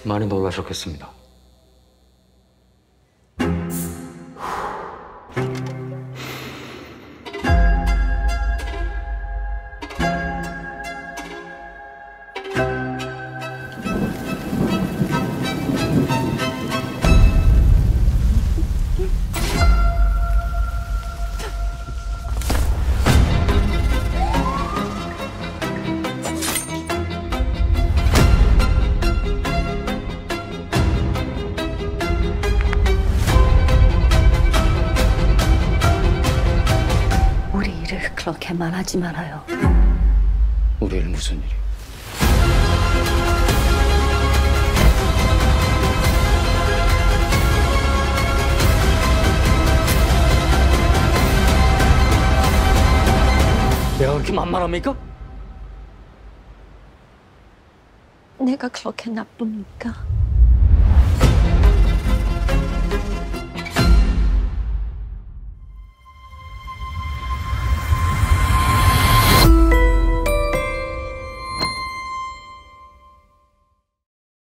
많이 놀라셨겠습니다. 우리 일을 그렇게 말하지 말아요. 우리 일 무슨 일이? 내가 그렇게 만만합니까? 내가 그렇게 나쁩니까?